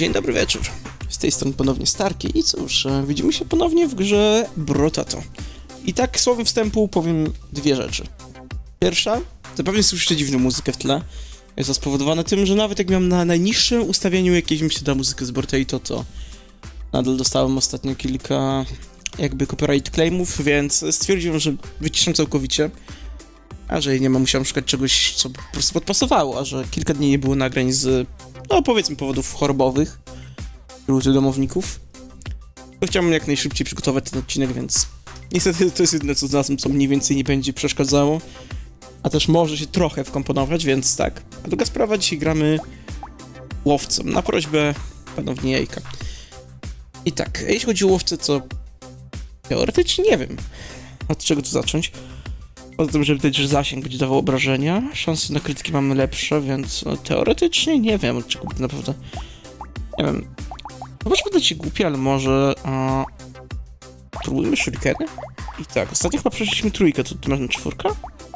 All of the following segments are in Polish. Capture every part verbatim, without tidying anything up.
Dzień dobry wieczór. Z tej strony ponownie Starki i cóż, widzimy się ponownie w grze Brotato. I tak słowem wstępu powiem dwie rzeczy. Pierwsza, zapewne słyszycie dziwną muzykę w tle. Jest to spowodowane tym, że nawet jak miałem na najniższym ustawieniu jakieś mi się da muzykę z Brotato, to nadal dostałem ostatnio kilka jakby copyright claimów, więc stwierdziłem, że wyciszam całkowicie. A że nie ma, musiałem szukać czegoś, co po prostu podpasowało, a że kilka dni nie było nagrań z, no powiedzmy, powodów chorobowych wśród domowników, to chciałem jak najszybciej przygotować ten odcinek, więc niestety to jest jedyne, co znalazłem, co mniej więcej nie będzie przeszkadzało, a też może się trochę wkomponować, więc tak. A druga sprawa, dzisiaj gramy łowcą, na prośbę ponownie Jajka. I tak, jeśli chodzi o łowcę, co teoretycznie nie wiem, od czego tu zacząć. Poza tym, że widać, że zasięg będzie dawał obrażenia, szanse na krytyki mamy lepsze, więc no, teoretycznie nie wiem, od czego by naprawdę... Nie wiem... Chyba, że będę ci głupi, ale może... A... Próbujmy shurikeny? I tak, ostatnio chyba przeszliśmy trójkę, to tu masz na czwórkę?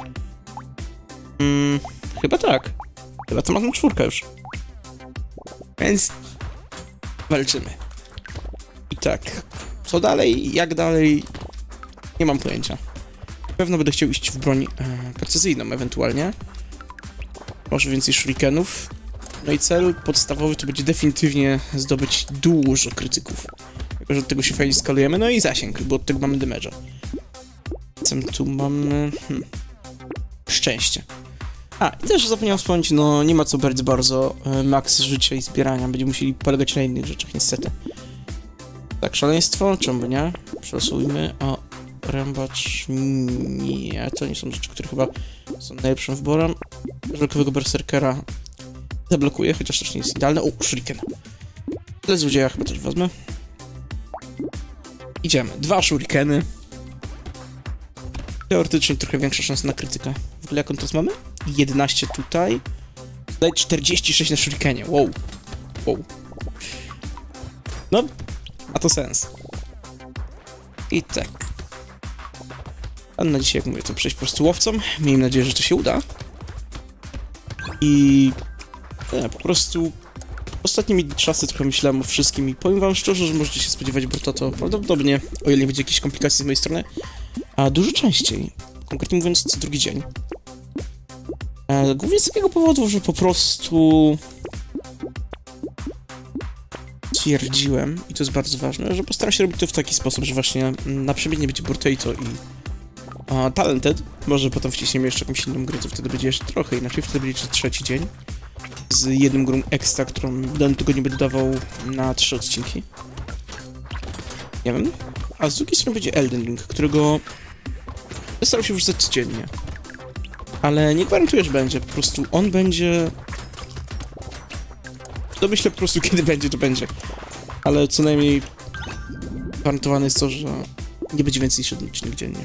Hmm... Chyba tak. Chyba to masz na czwórkę już. Więc... Walczymy. I tak... Co dalej, jak dalej... Nie mam pojęcia. Na pewno będę chciał iść w broń e, precyzyjną ewentualnie. Może więcej shurikenów. No i cel podstawowy to będzie definitywnie zdobyć dużo krytyków. Jako że od tego się fajnie skalujemy. No i zasięg, bo od tego mamy damage'a. Co tu mamy? Hmm. Szczęście. A, i też zapomniałem wspomnieć, no nie ma co brać bardzo e, max życia i zbierania. Będziemy musieli polegać na innych rzeczach, niestety. Tak, szaleństwo, czemu nie? Przelosujmy. O. Rębacz... Nie, to nie są rzeczy, które chyba są najlepszym wyborem. Żelkowego berserkera zablokuję, chociaż też nie jest idealne. O, shuriken. Tyle złodzieja chyba też wezmę. Idziemy. Dwa shurikeny. Teoretycznie trochę większa szansa na krytykę. W ogóle jak on teraz mamy? jedenaście tutaj. Tutaj czterdzieści sześć na shurikenie. Wow. Wow. No, ma to sens. I tak. A na dzisiaj, jak mówię, to przejść po prostu łowcą. Miejmy nadzieję, że to się uda. I... Nie, po prostu... Ostatnimi czasy trochę myślałem o wszystkim i powiem wam szczerze, że możecie się spodziewać Brotato prawdopodobnie, o ile nie będzie jakichś komplikacji z mojej strony, a dużo częściej. Konkretnie mówiąc, co drugi dzień. E, głównie z takiego powodu, że po prostu... Twierdziłem, i to jest bardzo ważne, że postaram się robić to w taki sposób, że właśnie na przemianie będzie Brotato i a, Talented. Może potem wciśniemy jeszcze jakąś inną grę, to wtedy będzie jeszcze trochę inaczej, wtedy będzie jeszcze trzeci dzień. Z jedną grą extra, którą w danym tygodniu będę dawał na trzy odcinki. Nie wiem. A z drugiej strony będzie Elden Ring, którego starał się wrzucać codziennie. Ale nie gwarantuję, że będzie, po prostu on będzie... To myślę po prostu, kiedy będzie, to będzie. Ale co najmniej gwarantowane jest to, że nie będzie więcej niż jeden odcinek dziennie.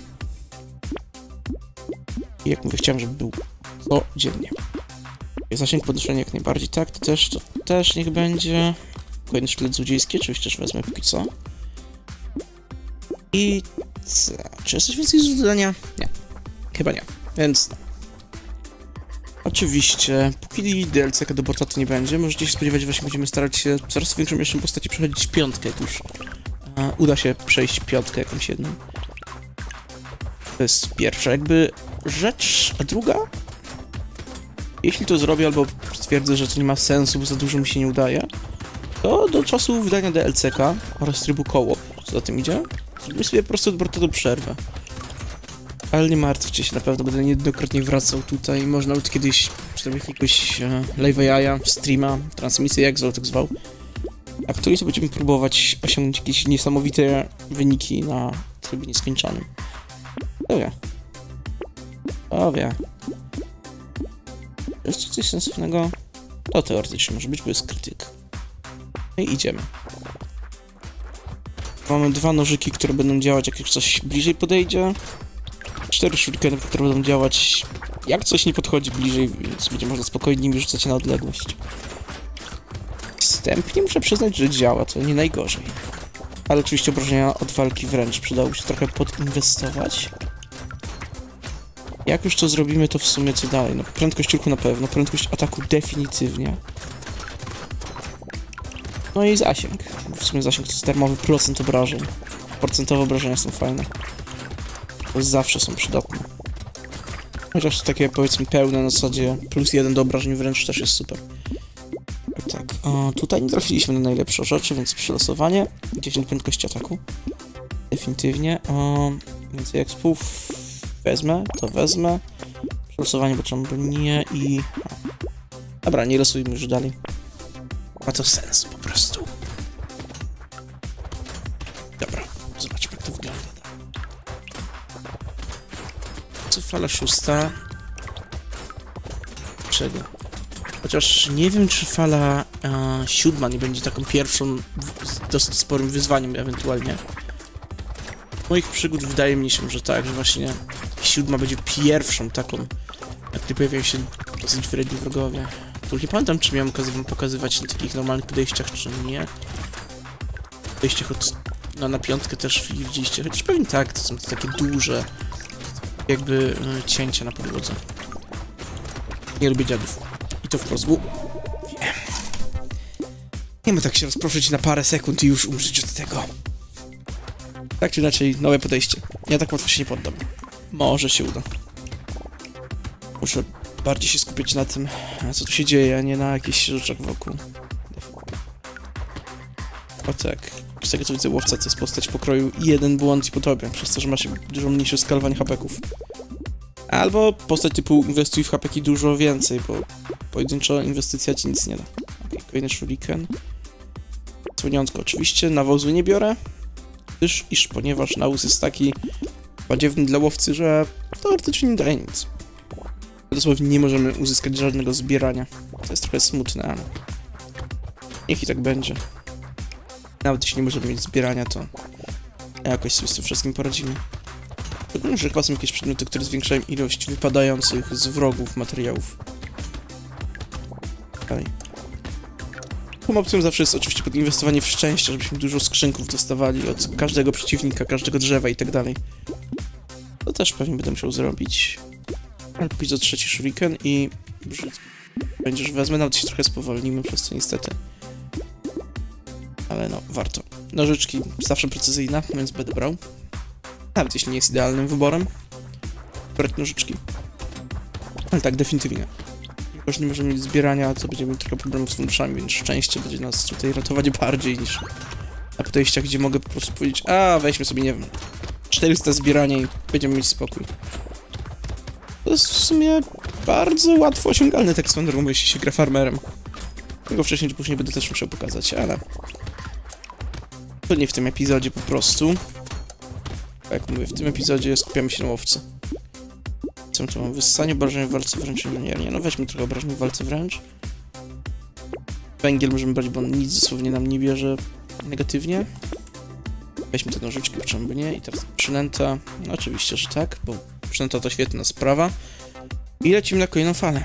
I jak mówię, chciałem, żeby był codziennie. Zasięg podnoszenia jak najbardziej, tak, to też, to też niech będzie. Kolejny szkielet złodziejski, oczywiście też wezmę póki co. I co? Czy jest coś więcej z zadania? Nie. Chyba nie. Więc... Oczywiście, póki D L C-ka do Brotato nie będzie, możecie się spodziewać, że właśnie będziemy starać się coraz większą jeszcze postaci przechodzić piątkę, jak już e, uda się przejść piątkę jakąś jedną. To jest pierwsza jakby rzecz, a druga? Jeśli to zrobię albo stwierdzę, że to nie ma sensu, bo za dużo mi się nie udaje, to do czasu wydania D L C-ka oraz trybu koło, co za tym idzie, zrobię sobie po prostu od Brotato przerwę. Ale nie martwcie się, na pewno będę niejednokrotnie wracał tutaj, może nawet kiedyś przynajmniej jakiegoś e, live jaja, streama, transmisję, jak zwał, tak zwał. Aktualnie będziemy próbować osiągnąć jakieś niesamowite wyniki na trybie nieskończonym. Kto wie? Kto wie? Jest to coś sensownego? To teoretycznie może być, bo jest krytyk. No i idziemy. Mamy dwa nożyki, które będą działać, jak już coś bliżej podejdzie. Cztery shurikeny, które będą działać, jak coś nie podchodzi bliżej, więc będzie można spokojnie nimi rzucać na odległość. Wstępnie muszę przyznać, że działa, to nie najgorzej. Ale oczywiście obrażenia od walki wręcz przydałoby się trochę podinwestować. Jak już to zrobimy, to w sumie co dalej? No, prędkość ruchu na pewno, prędkość ataku definitywnie. No i zasięg. W sumie zasięg to jest darmowy procent obrażeń. Procentowe obrażenia są fajne. To zawsze są przydatne. Chociaż takie, powiedzmy, pełne na zasadzie plus jeden do obrażeń wręcz też jest super. Tak, o, tutaj nie trafiliśmy na najlepsze rzeczy, więc przelosowanie. dziesięć prędkości ataku. Definitywnie. O, więcej expów wezmę, to wezmę. Przelosowanie, bo czemu by nie i... A. Dobra, nie losujmy już dalej. Ma to sens po prostu. Dobra, zobaczmy jak to wygląda. Co fala szósta? Czego? Chociaż nie wiem, czy fala e, siódma nie będzie taką pierwszą, w, dosyć sporym wyzwaniem ewentualnie. Z moich przygód wydaje mi się, że tak, że właśnie siódma będzie pierwszą taką, jak gdy pojawiają się dosyć wyredni wrogowie. Tu nie pamiętam, czy miałem okazję wam pokazywać na takich normalnych podejściach, czy nie. Podejściach od, no, na piątkę też widzieliście, chociaż pewnie tak, to są to takie duże, jakby e, cięcia na podłodze. Nie lubię dziadów. I to wprost. U. Wiem. Nie ma tak się rozproszyć na parę sekund i już umrzeć od tego. Tak czy inaczej, nowe podejście. Ja tak łatwo się nie poddam. Może się uda. Muszę bardziej się skupić na tym, co tu się dzieje, a nie na jakichś rzeczach wokół. O tak. Z tego co widzę, łowca to jest postać pokroju jeden błąd i po tobie, przez to, że masz dużo mniejsze skalowanie hapeków. Albo postać typu inwestuj w hapeki dużo więcej, bo pojedynczo inwestycja ci nic nie da. Okay, kolejny shuriken. Dzwoniątko oczywiście, nawozu nie biorę, gdyż iż ponieważ nawóz jest taki badziewny dla łowcy, że teoretycznie nie daje nic. Dosłownie nie możemy uzyskać żadnego zbierania. To jest trochę smutne, ale niech i tak będzie. Nawet jeśli nie możemy mieć zbierania, to jakoś sobie z tym wszystkim poradzimy. Szczególnie, że chyba są jakieś przedmioty, które zwiększają ilość wypadających z wrogów materiałów. Dalej. Taką opcją zawsze jest oczywiście podinwestowanie w szczęście, żebyśmy dużo skrzynków dostawali od każdego przeciwnika, każdego drzewa i tak dalej. To też pewnie będę musiał zrobić. Ale pójdź do trzeci shuriken i... Będziesz wezmę, nawet się trochę spowolnimy przez to niestety. Ale no, warto. Nożyczki zawsze precyzyjna, więc będę brał. Nawet jeśli nie jest idealnym wyborem. Brać nożyczki. Ale tak, definitywnie. Już nie możemy mieć zbierania, to będziemy mieć trochę problemów z funduszami, więc szczęście będzie nas tutaj ratować bardziej niż na podejściach, gdzie mogę po prostu powiedzieć, a weźmy sobie, nie wiem, czterysta zbierania i będziemy mieć spokój. To jest w sumie bardzo łatwo osiągalne, tak swoją drogą, jeśli się gra farmerem. Tego wcześniej czy później będę też musiał pokazać, ale... To nie w tym epizodzie po prostu. Jak mówię, w tym epizodzie skupiamy się na łowcy. Co tu mam? Wyssanie obrażeń w walce wręcz inżyniernie. No weźmy trochę obrażeń w walce wręcz. Węgiel możemy brać, bo on nic dosłownie nam nie bierze negatywnie. Weźmy te nożyczki, czemu by nie. I teraz przynęta. No oczywiście, że tak, bo przynęta to świetna sprawa. I lecimy na kolejną falę.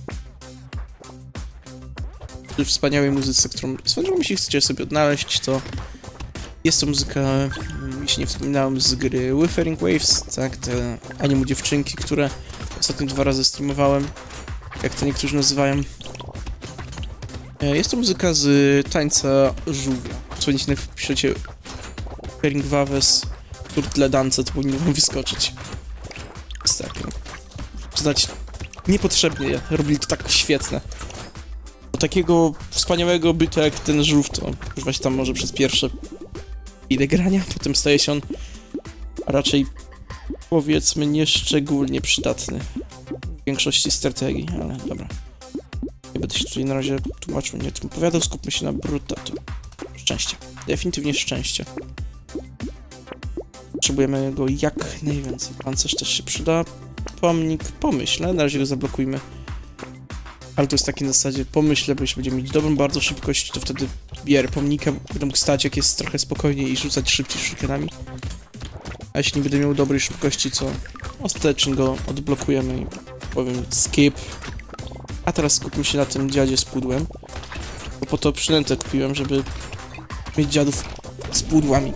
W wspaniałej muzyce, którą swoją drogą, jeśli chcecie sobie odnaleźć, to jest to muzyka, jeśli nie wspominałem, z gry Wuthering Waves, tak, te anime dziewczynki, które ostatnio dwa razy streamowałem, jak to niektórzy nazywają. Jest to muzyka z tańca żółwia. Co jeśli wpiszecie Wuthering Waves Turtle Dance, to powinno wam wyskoczyć. Jest tak, no. Przyznać, niepotrzebnie robili to tak świetne. Do takiego wspaniałego bytu jak ten żółw, to używać tam może przez pierwsze ile grania, potem staje się on raczej, powiedzmy, nieszczególnie przydatny w większości strategii, ale dobra. Nie będę się tutaj na razie tłumaczył, nie tym opowiadał, skupmy się na Brotato. Szczęście. Definitywnie szczęście. Potrzebujemy go jak najwięcej. Pancerz też się przyda. Pomnik, pomyślę, na razie go zablokujmy. Ale to jest takie na zasadzie, pomyślę, bo jeśli będziemy mieć dobrą bardzo szybkość, to wtedy bierę pomnika, będę mógł stać jak jest trochę spokojniej i rzucać szybciej shurikenami. A jeśli nie będę miał dobrej szybkości, co ostatecznie go odblokujemy i powiem skip. A teraz skupmy się na tym dziadzie z pudłem. Bo po to przynętę kupiłem, żeby mieć dziadów z pudłami.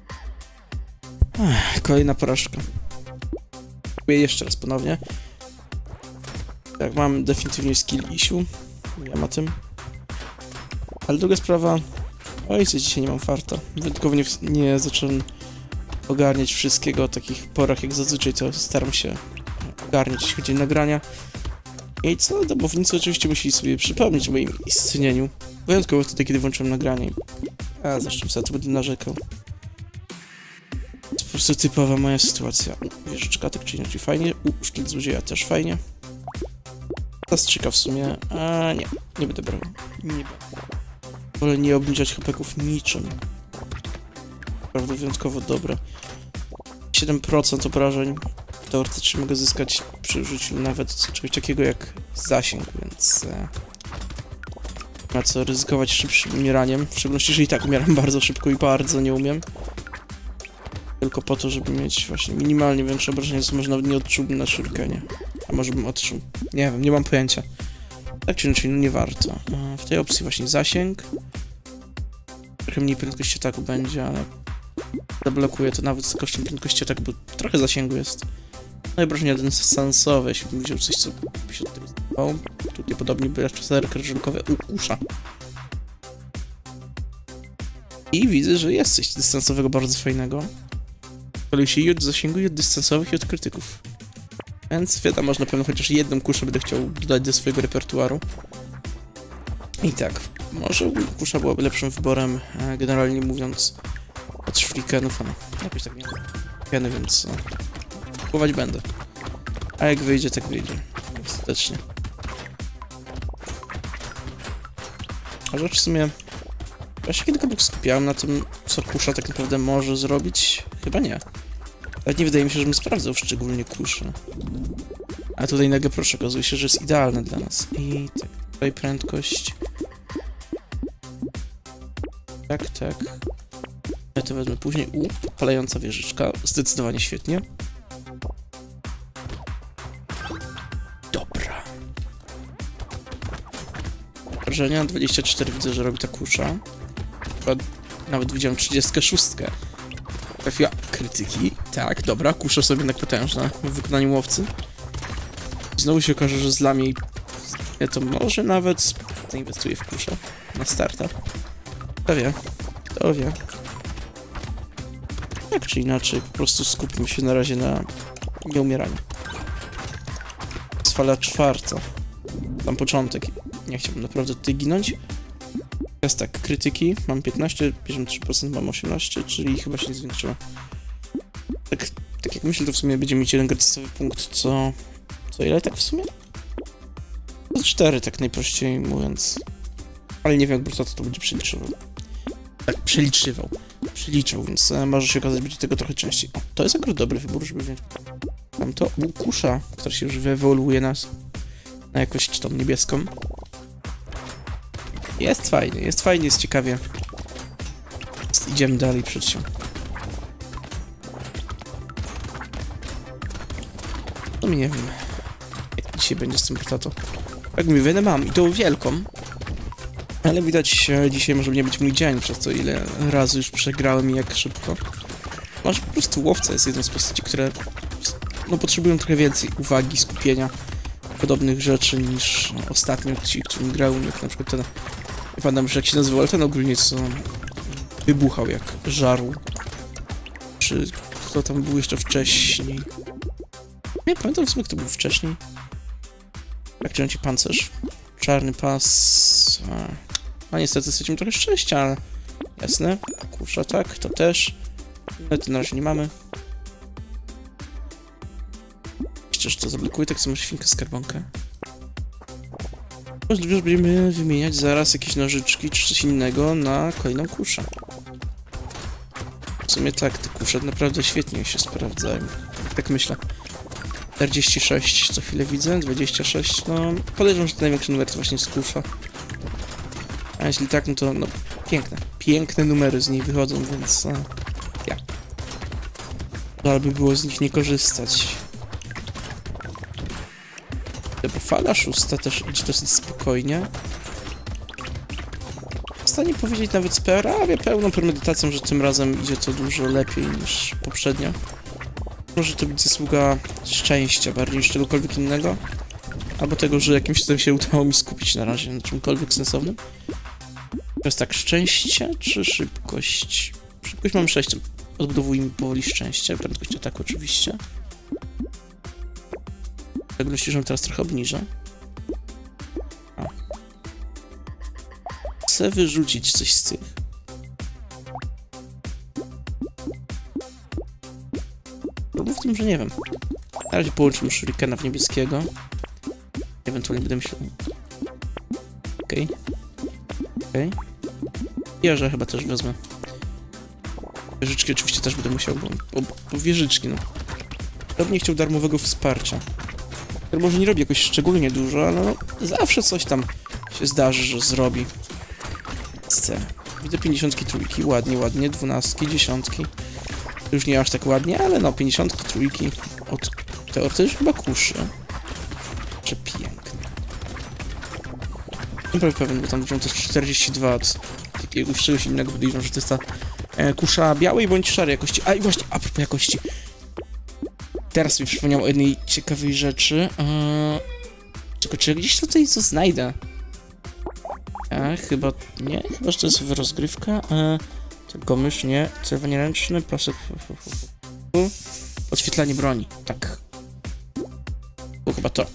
Ech, kolejna porażka. Kupuję jeszcze raz ponownie. Tak, mam definitywnie skill issue. Wiem o tym. Ale druga sprawa, Oj, co dzisiaj nie mam farta. Wyjątkowo nie, nie zacząłem ogarniać wszystkiego o takich porach jak zazwyczaj, to staram się ogarniać, jeśli chodzi o nagrania. I co? Domownicy oczywiście musieli sobie przypomnieć o moim istnieniu. Wyjątkowo wtedy, kiedy włączyłem nagranie. A zresztą sobie to będę narzekał. To po prostu typowa moja sytuacja. Wieżyczka, tak czy inaczej fajnie. U, szkielet złodzieja też fajnie. Zastrzyka w sumie. A nie, nie będę brał. Nie będę. Wolę nie obniżać hapeków niczym. Naprawdę wyjątkowo dobre. siedem procent obrażeń teoretycznie mogę zyskać przy użyciu nawet czegoś takiego jak zasięg, więc e, nie ma co ryzykować szybszym umieraniem, w szczególności, że i tak umieram bardzo szybko i bardzo nie umiem. Tylko po to, żeby mieć właśnie minimalnie większe obrażenia, co może nawet nie odczułbym na shurikenie. A może bym odczuł. Nie wiem, nie mam pojęcia. Tak czy inaczej, no nie warto. E, w tej opcji właśnie zasięg. Trochę mniej prędkości ataku będzie, ale zablokuję to nawet z kosztem prędkości ataku, bo trochę zasięgu jest. No i obrażenia dystansowe, jeśli bym wziął coś, co by się tutaj zdawało. Tutaj podobnie by jeszcze serker żelkowe ukusza. I widzę, że jest coś dystansowego bardzo fajnego. Kolej się i od zasięgu, i od dystansowych, i od krytyków. Więc wiadomo, że na pewno chociaż jedną kuszę będę chciał dodać do swojego repertuaru. I tak, może kusza byłaby lepszym wyborem, generalnie mówiąc, od shurikenów, no jakoś tak nie wiem, więc no, kupować będę. A jak wyjdzie, tak wyjdzie. Ostatecznie. A rzecz w sumie... Ja się kiedykolwiek skupiałem na tym, co kusza tak naprawdę może zrobić? Chyba nie. Ale nie wydaje mi się, żebym sprawdzał szczególnie kuszę. A tutaj nagle proszę, okazuje się, że jest idealne dla nas. I tak, tutaj prędkość. Tak, tak. Ja to wezmę później. U, palająca wieżyczka. Zdecydowanie świetnie. Dobra. Wrażenia dwadzieścia cztery widzę, że robi ta kusza. Nawet widziałem trzydziestkę szóstkę. Trafiła krytyki. Tak, dobra, kusza sobie jednak potężna w wykonaniu łowcy. Znowu się okaże, że zlam jej... Ja to może nawet zainwestuję w kuszę na startach. Kto wie? Kto wie? Tak czy inaczej, po prostu skupmy się na razie na nieumieraniu. Jest fala czwarta. Tam początek. Nie chciałbym naprawdę tutaj ginąć. Teraz tak, krytyki. Mam piętnaście, bierzemy trzy procent, mam osiemnaście, czyli chyba się nie zwiększyło. Tak, tak jak myślę, to w sumie będziemy mieć jeden gratisowy punkt, co... Co ile tak w sumie? To cztery, tak najprościej mówiąc. Ale nie wiem, jak Bruto to będzie przeliczywał. Tak, przeliczywał. Przeliczał, więc e, może się okazać, będzie tego trochę częściej. O, to jest akurat dobry wybór, żeby wziąć. Tam to kusza, która się już wyewoluuje nas na jakoś tą niebieską. Jest fajnie, jest fajnie, jest ciekawie. Idziemy dalej przed się. No mi nie wiem, jak dzisiaj będzie z tym Bruto. Jak mówię, wiele mam i to wielką. Ale widać, dzisiaj może nie być mój dzień, przez to ile razy już przegrałem i jak szybko. Może po prostu łowca jest jedną z postaci, które no, potrzebują trochę więcej uwagi, skupienia, podobnych rzeczy niż ostatnio ci, którym grałem, jak na przykład ten, nie pamiętam już jak się nazywał, ale ten ogólnie co wybuchał jak żarł. Czy kto tam był jeszcze wcześniej? Nie pamiętam w sumie, kto był wcześniej. Jak czy pancerz? Czarny pas... A, a niestety straciłem trochę szczęścia, ale... Jasne. Kusza, tak, to też. No to na razie nie mamy. Jeszcze, że to zablokuję, tak samo świnkę skarbonkę. Możliwe, że będziemy wymieniać zaraz jakieś nożyczki czy coś innego na kolejną kuszę. W sumie tak, te kusze naprawdę świetnie się sprawdzają. Tak myślę. czterdzieści sześć co chwilę widzę, dwadzieścia sześć, no podejrzewam, że to największy numer to właśnie jest kusza. A jeśli tak, no to no piękne, piękne numery z niej wychodzą, więc no, ja. Żal by było z nich nie korzystać. Bo fala szósta też idzie dosyć spokojnie. W stanie powiedzieć nawet z prawie pełną premedytacją, że tym razem idzie to dużo lepiej niż poprzednio. Może to być zasługa szczęścia bardziej niż czegokolwiek innego. Albo tego, że jakimś cudem się udało mi skupić na razie na czymkolwiek sensownym. Teraz tak, szczęście czy szybkość? Szybkość mam sześć. Odbudowujmy powoli szczęście. Prędkość ataku oczywiście. Szczególności, że teraz trochę obniżę. A. Chcę wyrzucić coś z tych. Problem w tym, że nie wiem. Na razie połączymy shurikena w niebieskiego. Ewentualnie będę myślał... Okej. Okay. Okej. Okay. Wieżę chyba też wezmę. Wieżyczki oczywiście też będę musiał, bo, bo, bo wieżyczki, no. Ja bym nie chciał darmowego wsparcia. Które może nie robi jakoś szczególnie dużo, ale no, zawsze coś tam się zdarzy, że zrobi. C. Widzę pięćdziesiątki trójki, ładnie, ładnie, dwunastki, dziesiątki. To już nie aż tak ładnie, ale no, pięćdziesiątki trójki od teoretycznie chyba kuszy. Przepiękne. Nie prawie pewien, bo tam to jest czterdzieści dwa od jakiegoś czegoś innego, podejrzewam, że to jest ta e, kusza białej bądź szarej jakości. A i właśnie, a propos jakości. Teraz mi przypomniał o jednej ciekawej rzeczy. Eee, czekaj, czy ja gdzieś tutaj co znajdę? E, chyba nie, chyba że to jest rozgrywka. E, tylko mysz, nie. Celowanie ręczne, pasek. Odświetlanie broni, tak. Było chyba to.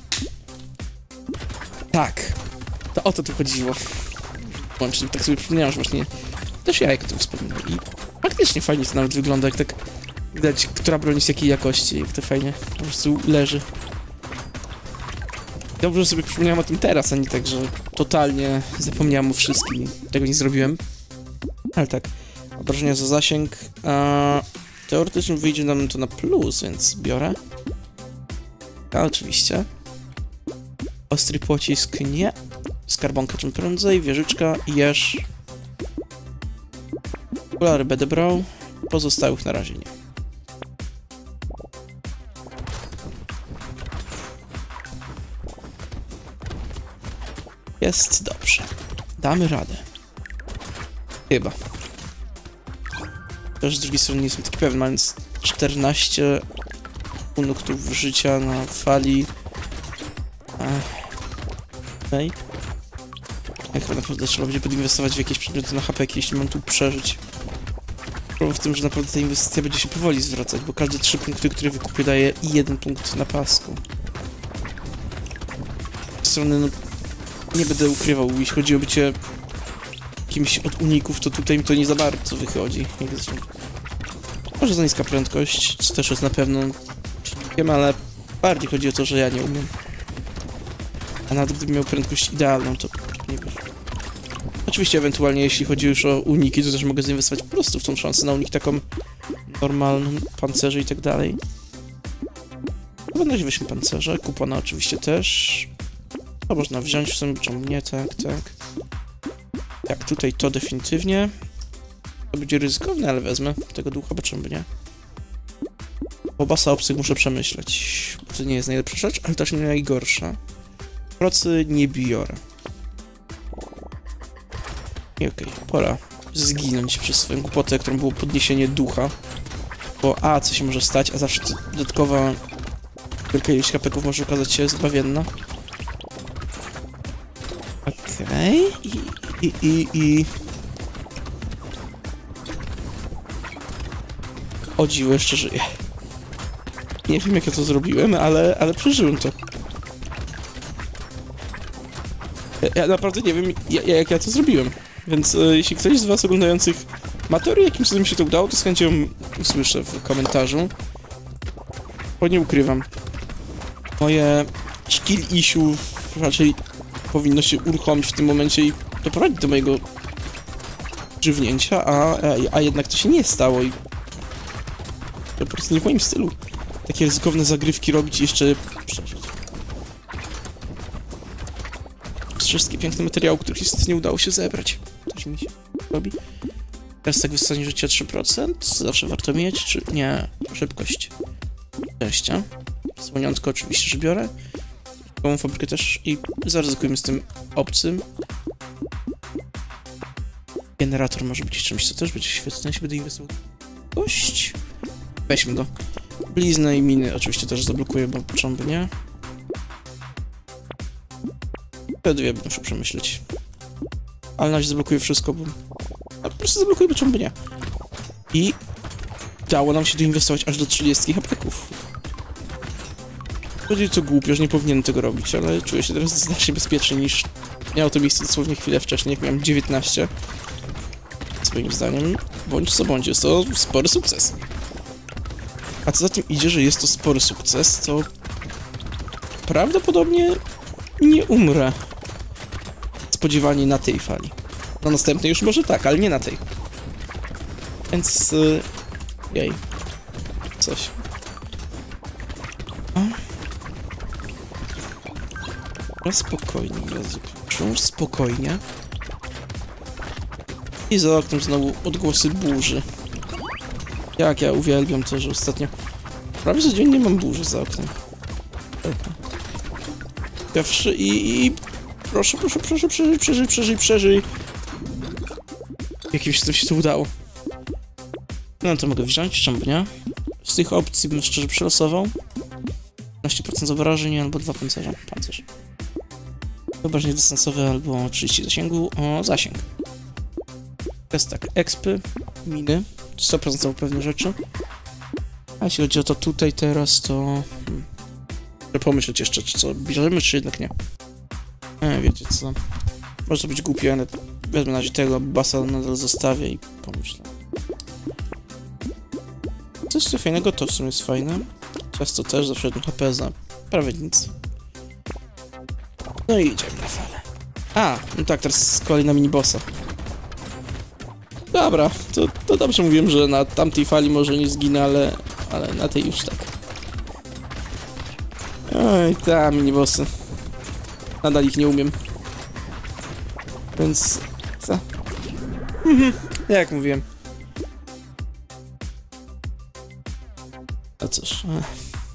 Tak. To o to tu chodziło. Łącznie, tak sobie przypomniałem, że właśnie też ja jak to wspominam. I faktycznie fajnie to nawet wygląda, jak tak widać, która broń jest jakiej jakości, jak to fajnie po prostu leży. Dobrze, że sobie przypomniałem o tym teraz, a nie tak, że totalnie zapomniałem o wszystkim i tego nie zrobiłem. Ale tak, obrażenia za zasięg. A teoretycznie wyjdzie nam to na plus, więc biorę. A oczywiście. Ostry pocisk nie. Skarbonka czym prędzej, wieżyczka, jeż. Okulary będę brał. Pozostałych na razie nie. Jest dobrze. Damy radę. Chyba. Też z drugiej strony nie jestem taki pewien, mając czternaście punktów życia na fali. Okej. Okay. Ja chyba naprawdę trzeba będzie podinwestować w jakieś przedmioty na H P, jeśli mam tu przeżyć. Problem w tym, że naprawdę ta inwestycja będzie się powoli zwracać, bo każde trzy punkty, które wykupię, daje jeden punkt na pasku. Z strony, no, nie będę ukrywał, jeśli chodzi o bycie kimś od uników, to tutaj mi to nie za bardzo wychodzi. Może za niska prędkość, co też jest na pewno wiem, ale bardziej chodzi o to, że ja nie umiem. A nawet gdybym miał prędkość idealną, to nie wiem. Oczywiście ewentualnie jeśli chodzi już o uniki, to też mogę zainwestować po prostu w tą szansę na unik taką normalną, pancerzy i tak dalej. Chyba na razie weźmy pancerze, kupona oczywiście też. To można wziąć w sumie, czemu nie, tak, tak. Tak, tutaj to definitywnie. To będzie ryzykowne, ale wezmę tego ducha, bo czemu by nie. Obasa obcych muszę przemyśleć. To nie jest najlepsza rzecz, ale też nie najgorsza. Procy nie biorę. I okej, okay, pora zginąć przez swoją głupotę, którą było podniesienie ducha. Bo a, co się może stać, a zawsze dodatkowa wielka ilość hapeków może okazać się zbawienna. Okej, okay. I, i, i, i... O dziwo, jeszcze żyję. Nie wiem, jak ja to zrobiłem, ale, ale przeżyłem to. Ja, ja naprawdę nie wiem, ja, jak ja to zrobiłem. Więc e, jeśli ktoś z was oglądających ma teorię, jakim cudem mi się to udało, to z chęcią usłyszę w komentarzu. Bo nie ukrywam. Moje skill issue raczej powinno się uruchomić w tym momencie i doprowadzić do mojego żywnięcia, a, a, a jednak to się nie stało i to po prostu nie w moim stylu. Takie ryzykowne zagrywki robić i jeszcze przeżyć. Wszystkie piękne materiały, których niestety nie udało się zebrać. Coś mi się robi. Teraz tak wystanie życia trzy procent. Zawsze warto mieć, czy nie? Szybkość. Szczęścia. Słoniątko oczywiście, że biorę. Taką fabrykę też i zaryzykujmy z tym obcym. Generator może być czymś, co też będzie świetne, jeśli będę inwestował. Kość. Weźmy go. Bliznę i miny oczywiście też zablokuję, bo czemu by nie. Te dwie muszę przemyśleć. ale na razie zablokuję wszystko, bo... A po prostu zablokuję, bo czemu by nie. I... dało nam się doinwestować aż do trzydziestu hapeków. Będzie co głupio, że nie powinienem tego robić, ale czuję się teraz znacznie bezpieczniej niż miało to miejsce dosłownie chwilę wcześniej, jak miałem dziewiętnaście. Swoim zdaniem, bądź co bądź, jest to spory sukces. A co za tym idzie, że jest to spory sukces, to prawdopodobnie nie umrę spodziewanie na tej fali. Na następnej już może tak, ale nie na tej. Więc... Yy, jej. Coś. A? No spokojnie, Jezu. Już spokojnie. I za oknem znowu odgłosy burzy. Jak ja uwielbiam to, że ostatnio prawie codziennie mam burzy za oknem. Pierwszy i, i... Proszę, proszę, proszę, przeżyj, przeżyj, przeżyj, przeżyj. Jakimś cudem się to udało. No to mogę wziąć, czemu nie? Z tych opcji bym szczerze przelosował. piętnaście procent obrażeń albo dwa pancerza. Pancerz. Obrażenie dystansowe albo trzydzieści zasięgu. O, zasięg. Jest tak, expy, miny. sto procent są pewne rzeczy. A jeśli chodzi o to tutaj teraz, to... Hmm. Muszę pomyśleć jeszcze, czy co bierzemy, czy jednak nie. E, wiecie co. Może to być głupie, ale wezmę na razie tego, basa nadal zostawię i pomyślę. Coś co fajnego, to w sumie jest fajne. Ciasto też, zawsze jedno H P za prawie nic. No i idziemy na falę. A, no tak, teraz kolej na minibossa. Dobra, to, to dobrze mówiłem, że na tamtej fali może nie zginę, ale, ale na tej już tak. Oj, ta minibossy. Nadal ich nie umiem. Więc... co? Mhm, jak mówiłem. A cóż... Ech.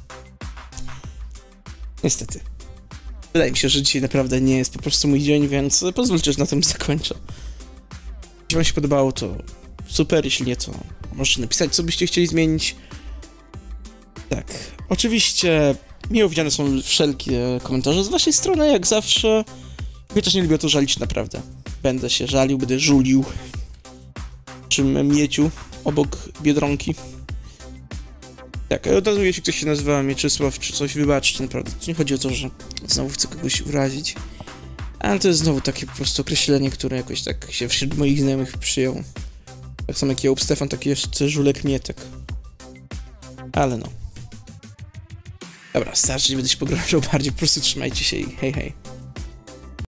Niestety. Wydaje mi się, że dzisiaj naprawdę nie jest po prostu mój dzień, więc pozwólcie, że na tym zakończę. Jeśli wam się podobało, to super, jeśli nie, to możecie napisać, co byście chcieli zmienić. Tak, oczywiście miło widziane są wszelkie komentarze z waszej strony, jak zawsze. Chociaż nie lubię to żalić, naprawdę. Będę się żalił, będę żulił. Czym mieciu obok Biedronki. Tak, od razu jeśli ktoś się nazywa Mieczysław czy coś, wybaczcie, naprawdę. To nie chodzi o to, że znowu chcę kogoś urazić. Ale to jest znowu takie po prostu określenie, które jakoś tak się wśród moich znajomych przyjął. Tak samo jak Jełop Stefan, tak jest Żulek Mietek. Ale no. Dobra, starczy, nie będę się pogrążał bardziej, po prostu trzymajcie się i hej hej.